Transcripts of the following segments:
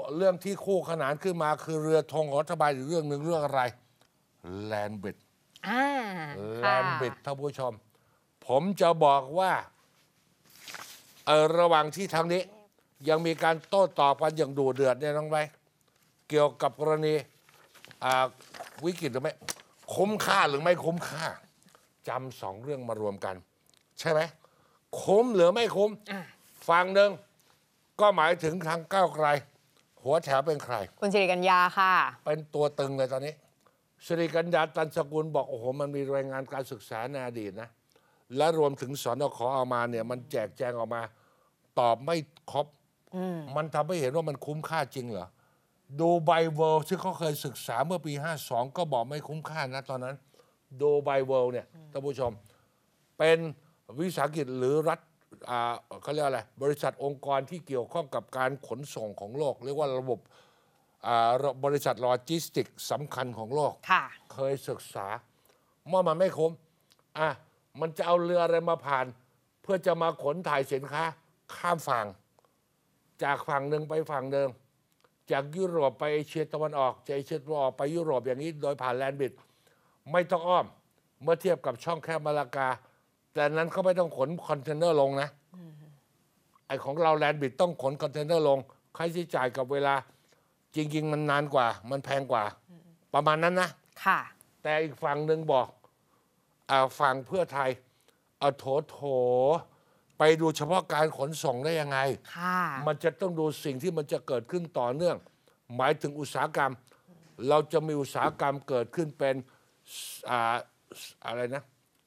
เรื่องที่คู่ขนานขึ้นมาคือเรือธงของรัฐบาลอีกเรื่องหนึ่งเรื่องอะไรแลนด์บริดจ์แลนด์บริดจ์ท่านผู้ชมผมจะบอกว่าระหว่างที่ทางนี้ยังมีการโต้ตอบกันอย่างดุเดือดเนี่ยน้องไบเกี่ยวกับกรณีวิกฤตหรือไม่คุ้มค่าหรือไม่คุ้มค่าจำสองเรื่องมารวมกันใช่ไหมคุ้มหรือไม่คุ้มฝั่งหนึ่งก็หมายถึงทางก้าวไกลหัวแถวเป็นใครคุณสิริกัญญาค่ะเป็นตัวตึงเลยตอนนี้สิริกัญญาตันสกุลบอกโอ้โหมันมีรายงานการศึกษาในอดีตนะและรวมถึงสนข.เอามาเนี่ยมันแจกแจงออกมาตอบไม่ครบมันทำให้เห็นว่ามันคุ้มค่าจริงเหรอดูไบเวิลด์ซึ่งเขาเคยศึกษาเมื่อปี52ก็บอกไม่คุ้มค่านะตอนนั้นดูไบเวิลด์เนี่ยท่านผู้ชมเป็นวิสาหกิจหรือรัฐเขาเรียกอะไรบริษัทองค์กรที่เกี่ยวข้องกับการขนส่งของโลกเรียกว่าระบบบริษัทโลจิสติกสำคัญของโลกเคยศึกษาว่ามันไม่คุ้มมันจะเอาเรืออะไรมาผ่านเพื่อจะมาขนถ่ายสินค้าข้ามฝั่งจากฝั่งหนึ่งไปฝั่งหนึ่งจากยุโรปไปเอเชียตะวันออกจากเอเชียตะวันออกไปยุโรปอย่างนี้โดยผ่านแลนด์บริดจ์ไม่ต้องอ้อมเมื่อเทียบกับช่องแคบมาลากาแต่นั้นเขาไม่ต้องขนคอนเทนเนอร์ลงนะไอของเราแลนด์บริดจ์ต้องขนคอนเทนเนอร์ลงค่าใช้จ่ายกับเวลาจริงๆมันนานกว่ามันแพงกว่าประมาณนั้นนะค่ะแต่อีกฝั่งหนึ่งบอกฝั่งเพื่อไทยโถไปดูเฉพาะการขนส่งได้ยังไงมันจะต้องดูสิ่งที่มันจะเกิดขึ้นต่อเนื่องหมายถึงอุตสาหกรรมเราจะมีอุตสาหกรรมเกิดขึ้นเป็นอะไรนะ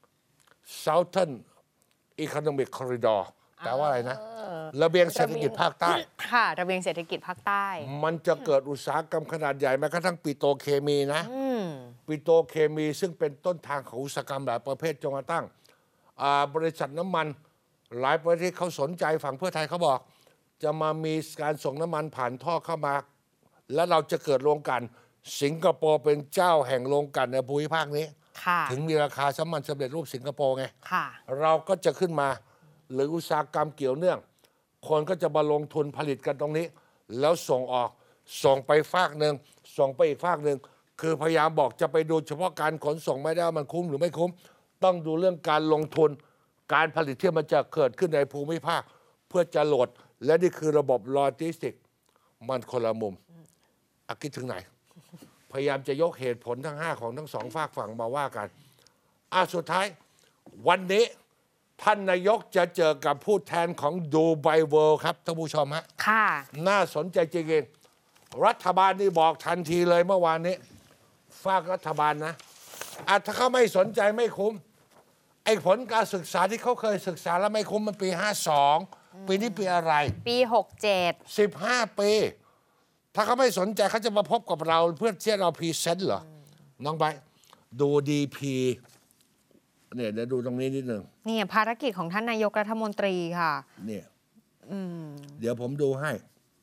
Southern Economic Corridor แปลว่าอะไรนะระเบียงเศรษฐกิจภาคใต้ค่ะระเบียงเศรษฐกิจภาคใต้มันจะเกิดอุตสาหกรรมขนาดใหญ่แม้กระทั่งปิโตรเคมีนะปิโตรเคมีซึ่งเป็นต้นทางของอุตสาหกรรมหลายประเภทจนกระทั่งบริษัทน้ำมันหลายประเทศเขาสนใจฝั่งเพื่อไทยเขาบอกจะมามีการส่งน้ำมันผ่านท่อเข้ามาแล้วเราจะเกิดโรงกลั่นสิงคโปร์เป็นเจ้าแห่งโรงกลั่นในภูมิภาคนี้ถึงมีราคาน้ำมันสำเร็จรูปสิงคโปร์ไงเราก็จะขึ้นมาหรืออุตสาหกรรมเกี่ยวเนื่องคนก็จะมาลงทุนผลิตกันตรงนี้แล้วส่งออกส่งไปฝากหนึ่งส่งไปอีกฝากหนึ่งคือพยายามบอกจะไปดูเฉพาะการขนส่งไม่ได้ว่ามันคุ้มหรือไม่คุ้มต้องดูเรื่องการลงทุนการผลิตที่มันจะเกิดขึ้นในภูมิภาคเพื่อจะโหลดและนี่คือระบบโลจิสติกมันคนละมุมคิดถึงไหนพยายามจะยกเหตุผลทั้ง5ของทั้ง2ฝากฝั่งมาว่ากันสุดท้ายวันนี้ท่านนายกจะเจอกับผู้แทนของดูไบเวิลด์ครับท่านผู้ชมฮะน่าสนใจจริงๆรัฐบาลนี่บอกทันทีเลยเมื่อวานนี้ฝากรัฐบาลนะถ้าเขาไม่สนใจไม่คุ้มไอ้ผลการศึกษาที่เขาเคยศึกษาแล้วไม่คุ้มมันปี52ปีนี้ปีอะไรปี67 15 ปีถ้าเขาไม่สนใจเขาจะมาพบกับเราเพื่อที่เราพรีเซนต์เหรอน้องไบดูดีพีเนี่ยเดี๋ยวดูตรงนี้นิดนึงนี่ภารกิจของท่านนายกรัฐมนตรีค่ะเนี่ยเดี๋ยวผมดูให้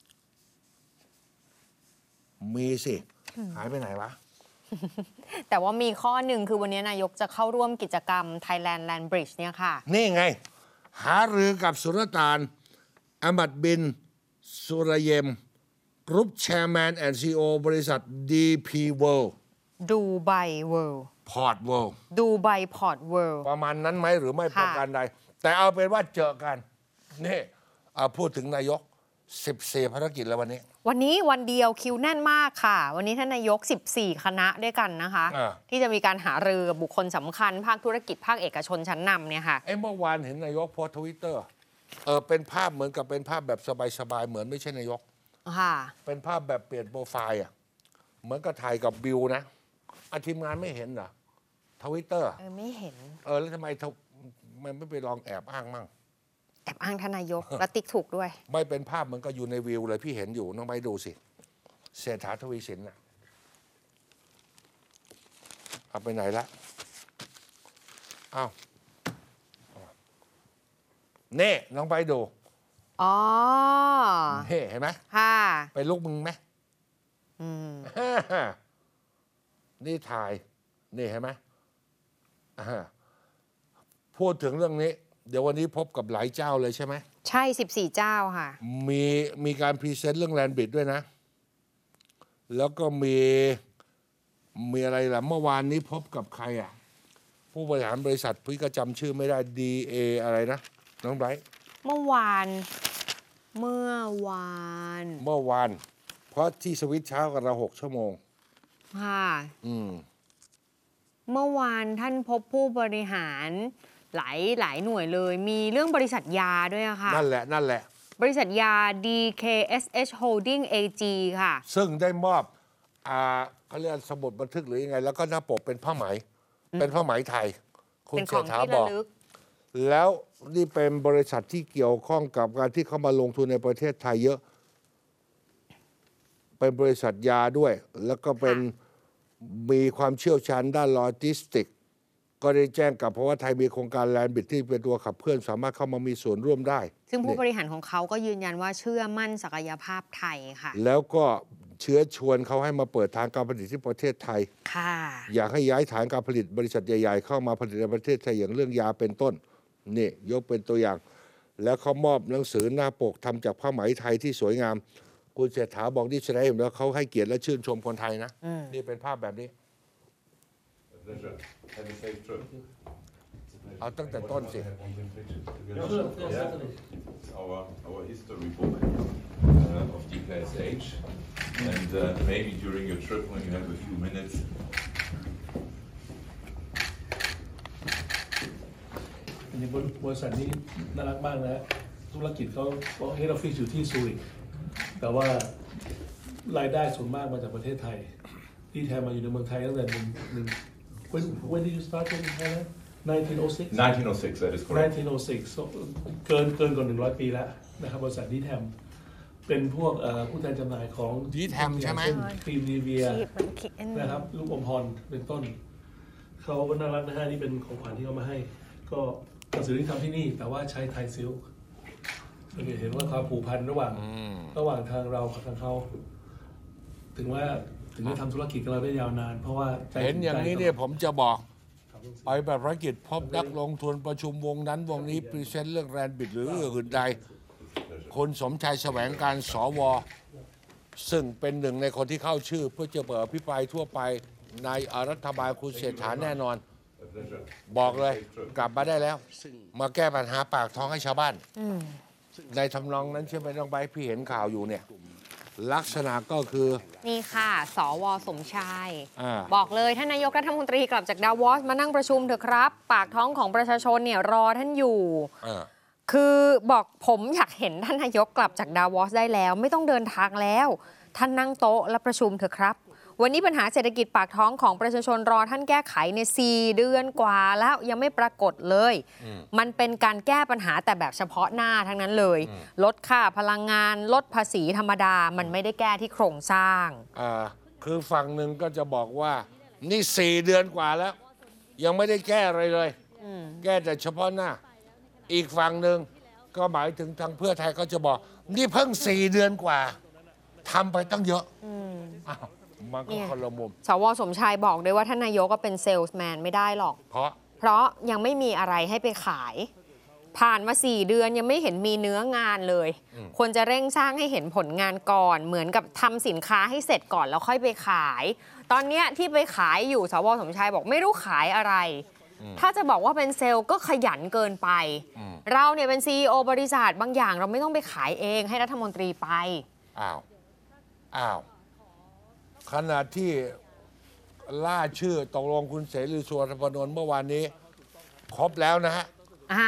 มีสิหายไปไหนวะแต่ว่ามีข้อหนึ่งคือวันนี้นายกจะเข้าร่วมกิจกรรม Thailand Land Bridge เนี่ยค่ะนี่ไงหารือกับสุลต่านอามัดบินสุรเยมกรุ๊ปแชร์แมนแอนด์ซีอีโอบริษัท DP World ดูไบเวิลด์พอร์ตเวิลด์ดูไบพอร์ตเวิลด์ประมาณนั้นไหมหรือไม่ประการใดแต่เอาเป็นว่าเจอกันนี่พูดถึงนายก14ภารกิจแล้ววันนี้วันเดียวคิวแน่นมากค่ะวันนี้ท่านนายก14คณะด้วยกันนะคะที่จะมีการหารือกับบุคคลสำคัญภาคธุรกิจภาคเอกชนชั้นนำเนี่ยค่ะเมื่อวานเห็นนายกโพสต์ Twitter เป็นภาพเหมือนกับเป็นภาพแบบสบายๆเหมือนไม่ใช่นายกเป็นภาพแบบเปลี่ยนโปรไฟล์เหมือนกับถ่ายกับบิวนะทีมงานไม่เห็นเหรอ Twitter ไม่เห็นแล้วทำไมมันไม่ไปลองแอบอ้างมั่งแอบอ้างทนายกและติ๊กถูกด้วยไม่เป็นภาพเหมือนกับอยู่ในวิวเลยพี่เห็นอยู่น้องไปดูสิเศรษฐาทวีสินน่ะเอาไปไหนละเน่น้องไปดูเห็นไหมไปลุกมึงไหมนี่ถ่ายนี่เห็นไหมพูดถึงเรื่องนี้เดี๋ยววันนี้พบกับหลายเจ้าเลยใช่ไหมใช่14เจ้าค่ะมีการพรีเซนต์เรื่องแลนด์บริดจ์ด้วยนะแล้วก็มีอะไรล่ะเมื่อวานนี้พบกับใครอ่ะผู้บริหารบริษัทพี่ก็จำชื่อไม่ได้ DA อะไรนะน้องไบรท์เมื่อวานเพราะที่สวิตเช้ากับเรา6 ชั่วโมงค่ะเมื่อวานท่านพบผู้บริหารหลายหน่วยเลยมีเรื่องบริษัทยาด้วยค่ะนั่นแหละบริษัทยา DKSH Holding AG ค่ะซึ่งได้มอบเขาเรียกสมุดบันทึกหรือยังไงแล้วก็หน้าปกเป็นผ้าไหมเป็นผ้าไหมไทยคุณเศรษฐาบอกแล้วนี่เป็นบริษัทที่เกี่ยวข้องกับการที่เข้ามาลงทุนในประเทศไทยเยอะเป็นบริษัทยาด้วยแล้วก็เป็นมีความเชี่ยวชาญด้านโลจิสติกก็ได้แจ้งกับเพราะว่าไทยมีโครงการแลนด์บิดที่เป็นตัวขับเคลื่อนสามารถเข้ามามีส่วนร่วมได้ซึ่งผู้บริหารของเขาก็ยืนยันว่าเชื่อมั่นศักยภาพไทยค่ะแล้วก็เชื้อชวนเขาให้มาเปิดทางการผลิตที่ประเทศไทยค่ะอยากให้ย้ายฐานการผลิตบริษัทใหญ่ๆเข้ามาผลิตในประเทศไทยอย่างเรื่องยาเป็นต้นนี่ยกเป็นตัวอย่างแล้วเขามอบหนังสือหน้าปกทำจากผ้าไหมไทยที่สวยงามคุณเศรษฐาบอกที่แสดงเห็นแล้วเขาให้เกียรติและชื่นชมคนไทยนะนี่เป็นภาพแบบนี้เอาตั้งแต่ต้นสิ Our history book of DKSH and maybe during your trip when you have a few minutes ในบริษัทนี้น่ารักมากนะธุรกิจเขาเฮดออฟฟิศอยู่ที่ซูริกแต่ว่ารายได้ส่วนมากมาจากประเทศไทยที่แทนมาอยู่ในเมืองไทยตั้งแต่when did you start in Thailand 1906 1906 that is correct 1906 so เกินกว่า100 ปีแล้วนะครับบริษัทดีแทมเป็นพวกผู้แทนจำหน่ายของดีแทมใช่ไหมครีมนีเวียนะครับลูกอมพรเป็นต้นเขาก็น่ารักนะฮะนี่เป็นของขวัญที่เขามาให้ก็หนังสือที่ทำที่นี่แต่ว่าใช้ไทยซิลค์เห็นว่าความผูกพันระหว่างทางเรากับทางเขาถึงจะทำธุรกิจกับเราได้ยาวนานเพราะว่าเห็นอย่างนี้เนี่ยผมจะบอกไปแบบภารกิจพบนักลงทุนประชุมวงนั้นวงนี้พรีเซนต์เรื่องแรนบิดหรืออื่นใดคนสมชายแสวงการสวซึ่งเป็นหนึ่งในคนที่เข้าชื่อเพื่อจะเปิดอภิปรายทั่วไปในรัฐบาลคุณเศรษฐาแน่นอนบอกเลยกลับมาได้แล้วมาแก้ปัญหาปากท้องให้ชาวบ้านในทำนองนั้นใช่ไหมน้องใบพี่เห็นข่าวอยู่เนี่ยลักษณะก็คือนี่ค่ะสวสมชายบอกเลยท่านนายกรัฐมนตรีกลับจากดาวอสมานั่งประชุมเถอะครับปากท้องของประชาชนเนี่ยรอท่านอยู่คือบอกผมอยากเห็นท่านนายกกลับจากดาวอสได้แล้วไม่ต้องเดินทางแล้วท่านนั่งโต๊ะและประชุมเถอะครับวันนี้ปัญหาเศรษฐกิจปากท้องของประชาชนรอท่านแก้ไขใน4 เดือนกว่าแล้วยังไม่ปรากฏเลยมันเป็นการแก้ปัญหาแต่แบบเฉพาะหน้าทั้งนั้นเลยลดค่าพลังงานลดภาษีธรรมดามันไม่ได้แก้ที่โครงสร้างคือฝั่งหนึ่งก็จะบอกว่านี่4 เดือนกว่าแล้วยังไม่ได้แก้อะไรเลยแก้แต่เฉพาะหน้าอีกฝั่งหนึ่งก็หมายถึงทางเพื่อไทยก็จะบอกนี่เพิ่ง4 เดือนกว่าทำไปตั้งเยอะมันก็คนละมุมสวสมชายบอกด้วยว่าท่านนายกก็เป็นเซลส์แมนไม่ได้หรอกเพราะยังไม่มีอะไรให้ไปขายผ่านมา4 เดือนยังไม่เห็นมีเนื้องานเลยควรจะเร่งสร้างให้เห็นผลงานก่อนเหมือนกับทำสินค้าให้เสร็จก่อนแล้วค่อยไปขายตอนนี้ที่ไปขายอยู่สวสมชายบอกไม่รู้ขายอะไรถ้าจะบอกว่าเป็นเซลล์ก็ขยันเกินไปเราเนี่ยเป็น CEO บริษัทบางอย่างเราไม่ต้องไปขายเองให้รัฐมนตรีไปอ้าวขณะที่ล่าชื่อตกลงคุณเสรีสุวรรณพนนท์เมื่อวานนี้ครบแล้วนะฮะ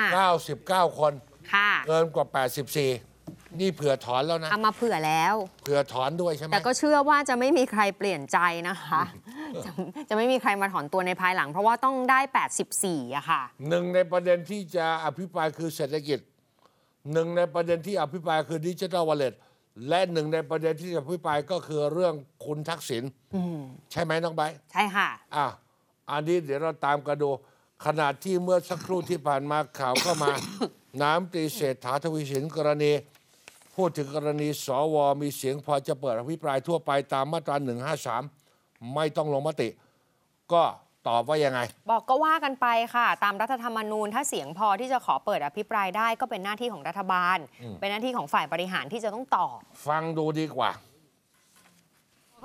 99 คนเกินกว่า84นี่เผื่อถอนแล้วนะเอามาเผื่อแล้วเผื่อถอนด้วยใช่ไหมแต่ก็เชื่อว่าจะไม่มีใครเปลี่ยนใจนะคะจะไม่มีใครมาถอนตัวในภายหลังเพราะว่าต้องได้84อะค่ะหนึ่งในประเด็นที่จะอภิปรายคือเศรษฐกิจหนึ่งในประเด็นที่อภิปรายคือดิจิทัลวอลเล็ตและหนึ่งในประเด็นที่จะอภิปรายก็คือเรื่องคุณทักษิณใช่ไหมน้องใบใช่ค่ะอันนี้เดี๋ยวเราตามกันดูขณะที่เมื่อสักครู่ที่ผ่านมาข่าวเข้ามา น้ำตรีเศรษฐาทวีสินกรณีพูดถึงกรณีสวมีเสียงพอจะเปิดอภิปรายทั่วไปตามมาตรา153ไม่ต้องลงมติก็ตอบว่ายังไงบอกก็ว่ากันไปค่ะตามรัฐธรรมนูญถ้าเสียงพอที่จะขอเปิดอภิปรายได้ก็เป็นหน้าที่ของรัฐบาลเป็นหน้าที่ของฝ่ายบริหารที่จะต้องตอบฟังดูดีกว่าก็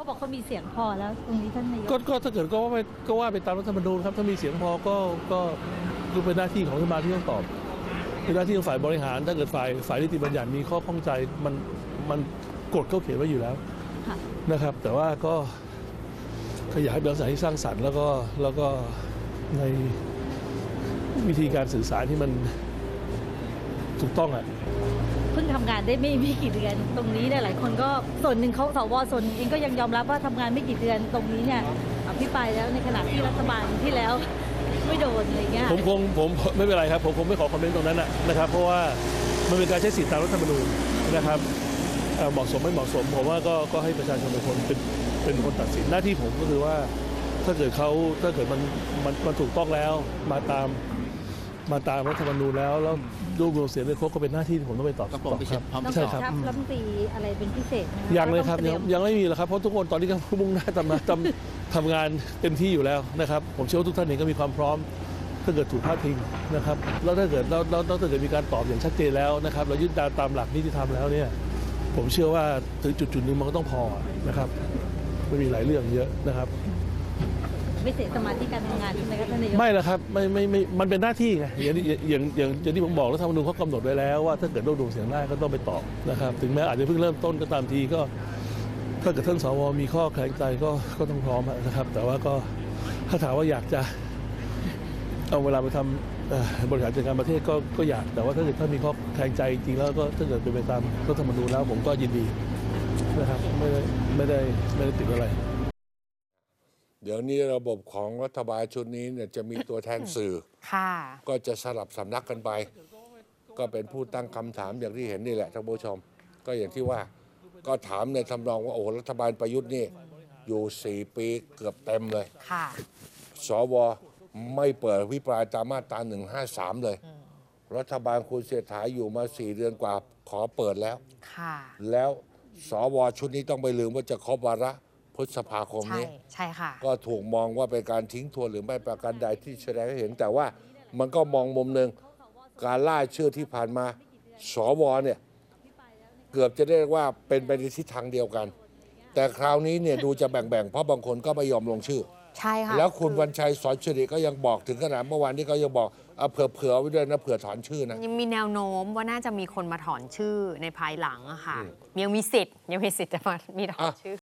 เขาบอกเขามีเสียงพอแล้วตรงนี้ท่านนายกก็ถ้าเกิดก็ว่าไปตามรัฐธรรมนูญครับถ้ามีเสียงพอก็เป็นหน้าที่ของรัฐบาลที่ต้องตอบเป็นหน้าที่ของฝ่ายบริหารถ้าเกิดฝ่ายนิติบัญญัติมีข้อข้องใจมันกฎเขาเขียนไว้อยู่แล้วนะครับแต่ว่าก็อยากให้เป็นลักษณะที่สร้างสรรค์แล้วก็ในวิธีการสื่อสารที่มันถูกต้องอ่ะเพิ่งทำงานได้ไม่กี่เดือนตรงนี้เนี่ยหลายคนก็ส่วนหนึ่งเขาสวส่วนเองก็ยังยอมรับว่าทำงานไม่กี่เดือนตรงนี้เนี่ยอภิปรายแล้วในขณะที่รัฐบาลที่แล้วไม่โดนอะไรเงี้ยผมไม่เป็นไรครับผมคงไม่ขอคอมเมนต์ตรงนั้นนะครับเพราะว่ามันเป็นการใช้สิทธิตามรัฐธรรมนูญนะครับเหมาะสมไม่เหมาะสมผมว่าก็ให้ประชาชนเป็นคนตัดสินหน้าที่ผมก็คือว่าถ้าเกิดมันถูกต้องแล้วมาตามรัฐธรรมนูญแล้วรวบรวมเสียงได้ครบก็เป็นหน้าที่ที่ผมต้องไปตอบครับใช่ครับรัฐมนตรีอะไรเป็นพิเศษไหมยังเลยครับยังไม่มีหรอกครับเพราะทุกคนตอนนี้ก็มุ่งหน้าทำงานเต็มที่อยู่แล้วนะครับผมเชื่อว่าทุกท่านเองก็มีความพร้อมถ้าเกิดถูกพาดพิงนะครับแล้วถ้าเกิดมีการตอบอย่างชัดเจนแล้วนะครับเรายึดตามหลักนิติธรรมแล้วเนี่ยผมเชื่อว่าถึงจุดนึงมันก็ต้องพอนะครับไม่มีหลายเรื่องเยอะนะครับไม่เสียสมาธิการทำงานใช่ไหมครับท่านนายกไม่ละครับไม่มันเป็นหน้าที่ไงอย่างที่ผมบอกแล้วรัฐธรรมนูญเขากำหนดไว้แล้วว่าถ้าเกิดรวบรวมเสียงได้ก็ต้องไปตอบนะครับถึงแม้อาจจะเพิ่งเริ่มต้นก็ตามทีก็ถ้าเกิดท่านสวมีข้อแข็งใจก็ต้องพร้อมนะครับแต่ว่าก็ถ้าถามว่าอยากจะเอาเวลาไปทำบริหารจัดการประเทศก็อยากแต่ว่าถ้าเกิดท่านมีข้อแข็งใจจริงแล้วก็ถ้าเกิดเป็นไปตามรัฐธรรมนูญแล้วผมก็ยินดีนะครับไม่ได้ติดอะไรเดี๋ยวนี้ระบบของรัฐบาลชุดนี้เนี่ยจะมีตัวแทนสื่อก็จะสลับสำนักกันไปก็เป็นผู้ตั้งคำถามอย่างที่เห็นนี่แหละท่านผู้ชมก็อย่างที่ว่าก็ถามในทำนองว่าโอ้รัฐบาลประยุทธ์นี่อยู่4 ปีเกือบเต็มเลยสวไม่เปิดวิปรายตามมาตรา153เลยรัฐบาลคุณเศรษฐาอยู่มา4 เดือนกว่าขอเปิดแล้วแล้วสวชุดนี้ต้องไปลืมว่าจะครบวาระพฤษภาคมนี้ใช่ค่ะก็ถูกมองว่าเป็นการทิ้งทวนหรือไม่ประการใดที่แสดงให้เห็นแต่ว่ามันก็มองมุมหนึ่งการล่าชื่อที่ผ่านมาสวเนี่ยเกือบจะได้ว่าเป็นไปในทิศทางเดียวกันแต่คราวนี้เนี่ยดูจะแบ่งเพราะบางคนก็ไม่ยอมลงชื่อใช่ค่ะแล้วคุณวันชัยสอนสิริก็ยังบอกถึงขนาดเมื่อวานนี้ก็ยังบอกเผื่อไว้ด้วยนะเผื่อถอนชื่อนะยังมีแนวโน้มว่าน่าจะมีคนมาถอนชื่อในภายหลังอะค่ะยังมีสิทธิ์จะมามีถอนชื่อ